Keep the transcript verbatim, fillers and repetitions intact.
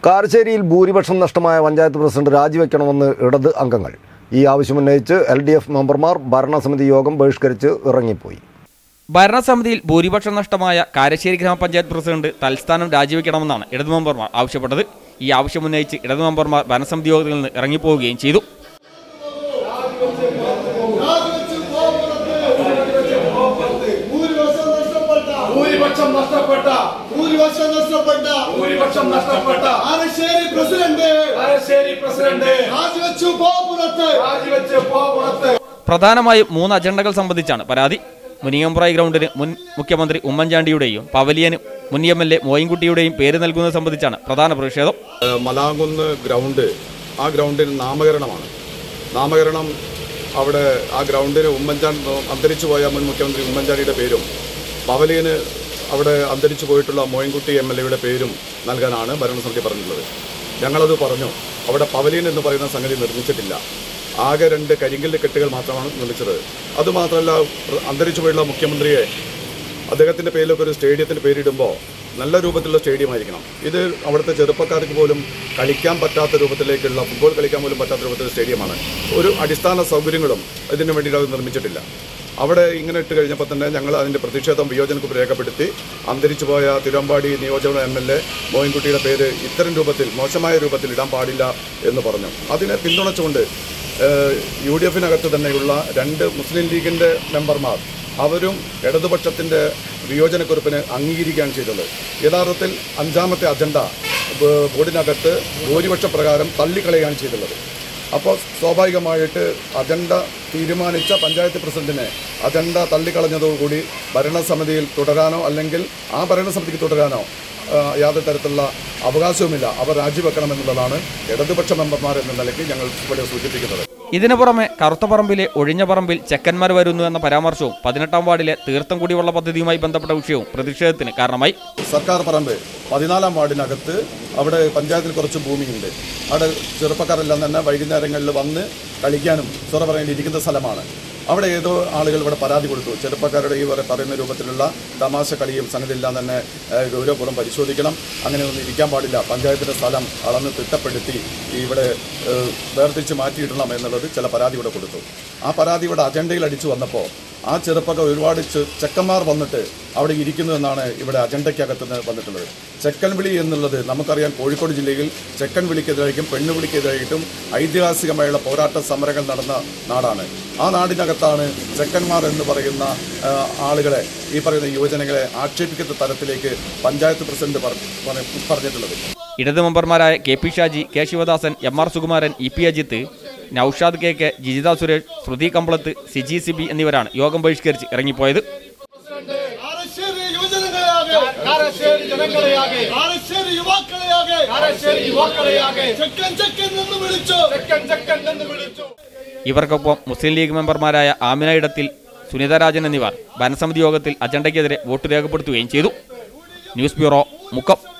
കാരശ്ശേരിയിൽ ഭൂരിപക്ഷം നഷ്ടമായ പഞ്ചായത്ത് പ്രസിഡന്റ് രാജിവെക്കണമെന്ന് ഇടത് അംഗങ്ങൾ. ഈ ആവശ്യമുന്നയിച്ച് എൽ ഡി എഫ് മെമ്പർമാർ ഭരണസമിതി യോഗം ബഹിഷ്കരിച്ച് ഇറങ്ങിപ്പോയി. ഭരണസമിതിയിൽ ഭൂരിപക്ഷം നഷ്ടമായ കാരശ്ശേരി ഗ്രാമപഞ്ചായത്ത് പ്രസിഡന്റ് തൽസ്ഥാനം രാജിവെക്കണമെന്നാണ് ഇടത് മെമ്പർമാർ ആവശ്യപ്പെട്ടത്. ഈ ആവശ്യമുന്നയിച്ച് ഇടത് മെമ്പർമാർ ഭരണസമിതി യോഗത്തിൽ നിന്ന് ഇറങ്ങിപ്പോവുകയും ചെയ്തു. ഭൂരിപക്ഷം നഷ്ടപ്പെട്ട ഭൂരിപക്ഷം നഷ്ടപ്പെട്ട ഭൂരിപക്ഷം നഷ്ടപ്പെട്ട കാരശ്ശേരി പ്രസിഡന്റ് കാരശ്ശേരി പ്രസിഡന്റ് രാജിവെച്ചു പോപുറത്ത് രാജിവെച്ചു പോപുറത്ത്. പ്രധാനമായും മൂന്ന് അജണ്ടകൾ സംബന്ധിച്ചാണ് പരാതി. മുനിയമ്പ്രായി ഗ്രൗണ്ടിന് മുൻ മുഖ്യമന്ത്രി ഉമ്മൻചാണ്ടിയുടെയും പവലിയന് മുൻ എം എൽ എ മോയിൻകുട്ടിയുടെയും പേര് നൽകുന്നത് സംബന്ധിച്ചാണ് പ്രധാന പ്രതിഷേധം. മലാങ്കുന്ന് ഗ്രൗണ്ട് ആ ഗ്രൗണ്ടിന് നാമകരണമാണ്. നാമകരണം അവിടെ ആ ഗ്രൗണ്ടിന് ഉമ്മൻചാണ്ടി അന്തരിച്ചു പോയ മുൻ മുഖ്യമന്ത്രി ഉമ്മൻചാണ്ടിയുടെ പേരും പവലിയന് അവിടെ അന്തരിച്ചു പോയിട്ടുള്ള മോയിൻകുട്ടി എം എൽ എയുടെ പേരും നൽകാനാണ് ഭരണസമിതി പറഞ്ഞിട്ടുള്ളത്. ഞങ്ങളത് പറഞ്ഞു. അവിടെ പവലിയൻ എന്ന് പറയുന്ന സംഗതി നിർമ്മിച്ചിട്ടില്ല. ആകെ രണ്ട് കരിങ്കല്ല് കെട്ടുകൾ മാത്രമാണ് നിർമ്മിച്ചത്. അതുമാത്രമല്ല, അന്തരിച്ചു പോയിട്ടുള്ള മുഖ്യമന്ത്രിയെ അദ്ദേഹത്തിൻ്റെ പേരിലൊക്കെ ഒരു സ്റ്റേഡിയത്തിൻ്റെ പേരിടുമ്പോൾ നല്ല രൂപത്തിലുള്ള സ്റ്റേഡിയം ആയിരിക്കണം. ഇത് അവിടുത്തെ ചെറുപ്പക്കാർക്ക് പോലും കളിക്കാൻ പറ്റാത്ത രൂപത്തിലേക്കുള്ള ഫുട്ബോൾ കളിക്കാൻ പോലും പറ്റാത്ത രൂപത്തിലുള്ള സ്റ്റേഡിയമാണ്. ഒരു അടിസ്ഥാന സൗകര്യങ്ങളും ഇതിനു വേണ്ടിയിട്ട് അത് നിർമ്മിച്ചിട്ടില്ല. അവിടെ ഇങ്ങനെ ഇട്ട് കഴിഞ്ഞപ്പോൾ തന്നെ ഞങ്ങൾ അതിൻ്റെ പ്രതിഷേധം വിയോജനക്കുറിപ്പ് രേഖപ്പെടുത്തി അന്തരിച്ചു പോയ തിരുവമ്പാടി നിയോജക എം എൽ എ മോയിൻകുട്ടിയുടെ പേര് ഇത്തരം രൂപത്തിൽ മോശമായ രൂപത്തിൽ ഇടാൻ പാടില്ല എന്ന് പറഞ്ഞു. അതിനെ പിന്തുണച്ചുകൊണ്ട് യു ഡി എഫിനകത്ത് തന്നെയുള്ള രണ്ട് മുസ്ലിം ലീഗിൻ്റെ മെമ്പർമാർ അവരും ഇടതുപക്ഷത്തിൻ്റെ വിയോജനക്കുറിപ്പിന് അംഗീകരിക്കുകയാണ് ചെയ്തത്. യഥാർത്ഥത്തിൽ അഞ്ചാമത്തെ അജണ്ട ബോർഡിനകത്ത് ഭൂരിപക്ഷ പ്രകാരം തള്ളിക്കളയുകയാണ് ചെയ്തുള്ളത്. അപ്പോൾ സ്വാഭാവികമായിട്ട് അജണ്ട തീരുമാനിച്ച പഞ്ചായത്ത് പ്രസിഡന്റിനെ അജണ്ട തള്ളിക്കളഞ്ഞതോടുകൂടി ഭരണസമിതിയിൽ തുടരാനോ അല്ലെങ്കിൽ ആ ഭരണസമിതിക്ക് തുടരാനോ യാതൊരു തരത്തിലുള്ള അവകാശവുമില്ല. അവർ രാജിവെക്കണമെന്നുള്ളതാണ് ഇടതുപക്ഷ മെമ്പർമാർ എന്ന നിലയ്ക്ക് ഞങ്ങൾ ഇവിടെ സൂചിപ്പിക്കുന്നത്. ഇതിനു പുറമെ കറുത്തപറമ്പിലെ ഒഴിഞ്ഞ പറമ്പിൽ ചെക്കന്മാർ വരുന്നു എന്ന പരാമർശവും പതിനെട്ടാം വാർഡിലെ തീർത്ഥം കുടിവെള്ള പദ്ധതിയുമായി ബന്ധപ്പെട്ട വിഷയവും പ്രതിഷേധത്തിന് കാരണമായി. സർക്കാർ പറമ്പ് പതിനാലാം വാർഡിനകത്ത് അവിടെ പഞ്ചായത്തിൽ കുറച്ച് ഭൂമിയുണ്ട്. അവിടെ ചെറുപ്പക്കാരെല്ലാം തന്നെ വൈകുന്നേരങ്ങളിൽ വന്ന് കളിക്കാനും സൊറ പറയേണ്ടിയിരിക്കുന്ന സ്ഥലമാണ്. അവിടെ ഏതോ ആളുകൾ ഇവിടെ പരാതി കൊടുത്തു. ചെറുപ്പക്കാരുടെ ഈ പറയുന്ന രൂപത്തിലുള്ള തമാശ കളിയും സംഗതിയെല്ലാം തന്നെ ഗൗരവപൂർവ്വം പരിശോധിക്കണം. അങ്ങനെയൊന്നും ഇരിക്കാൻ പാടില്ല. പഞ്ചായത്തിൻ്റെ സ്ഥലം അളന്ന് തിട്ടപ്പെടുത്തി ഇവിടെ വേർതിരിച്ച് മാറ്റിയിടണം എന്നുള്ളത് ചില പരാതി ഇവിടെ കൊടുത്തു. ആ പരാതി ഇവിടെ അജണ്ടയിൽ അടിച്ചു വന്നപ്പോൾ ആ ചെറുപ്പക്കാർ ഒരുപാട് ചെക്കന്മാർ വന്നിട്ട് അവിടെ ഇരിക്കുന്നു എന്നാണ് ഇവിടെ അജണ്ടയ്ക്കകത്ത് വന്നിട്ടുള്ളത്. ചെക്കൻ വിളി എന്നുള്ളത് നമുക്കറിയാം. കോഴിക്കോട് ജില്ലയിൽ ചെക്കൻ വിളിക്കെതിരായിട്ടും പെണ്ണുവിളിക്കെതിരായിട്ടും ഐതിഹാസികമായുള്ള പോരാട്ട സമരങ്ങൾ നടന്ന നാടാണ്. ആ നാടിനകത്താണ് ചെക്കന്മാർ എന്ന് പറയുന്ന ആളുകളെ, ഈ പറയുന്ന യുവജനങ്ങളെ ആക്ഷേപിക്കുന്ന തരത്തിലേക്ക് പഞ്ചായത്ത് പ്രസിഡന്റ് പറഞ്ഞിട്ടുള്ളത്. ഇടത് മെമ്പർമാരായ K P Shaji, K Sivadasan, M R Sukumaran, E P Ajith, Naushad K K, Jijitha Suresh, Shruthi Kampalath, Siji Sibi എന്നിവരാണ് യോഗം ബഹിഷ്കരിച്ച് ഇറങ്ങിപ്പോയത്. ഇവർക്കൊപ്പം മുസ്ലിം ലീഗ് മെമ്പർമാരായ ആമിന ഇടത്തിൽ, സുനിത രാജൻ എന്നിവർ ഭരണസമിതി യോഗത്തിൽ അജണ്ടയ്ക്കെതിരെ വോട്ട് രേഖപ്പെടുത്തുകയും ചെയ്തു. News bureau, Mukkam.